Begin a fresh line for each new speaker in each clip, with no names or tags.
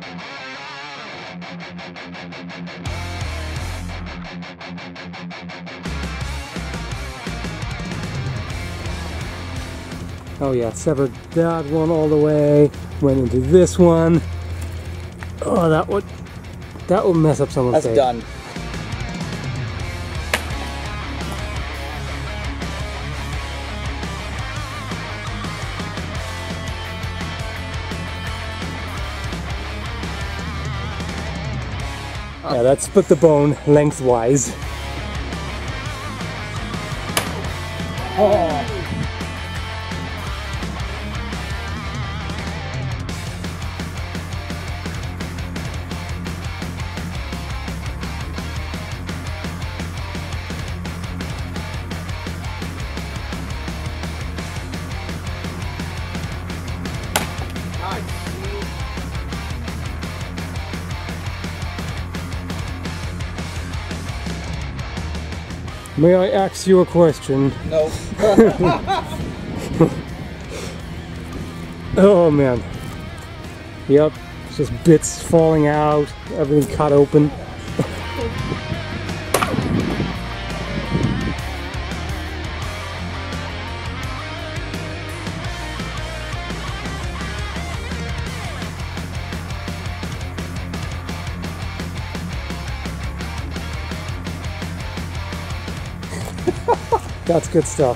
Oh yeah, severed that one all the way, went into this one. Oh, that would mess up someone's day.
That's done.
Yeah, that split the bone lengthwise.
Oh.
May I ask you a question?
No.
Oh man. Yep, it's just bits falling out, everything cut open. That's good stuff.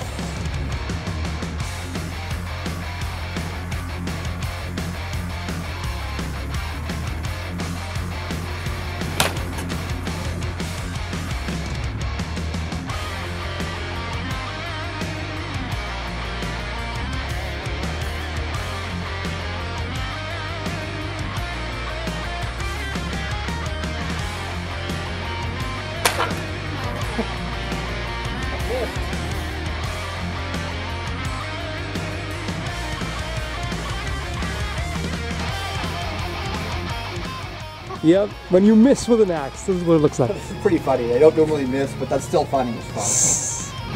Yep, when you miss with an axe, this is what it looks like.
It's pretty funny. I don't normally miss, but that's still funny. It's fun.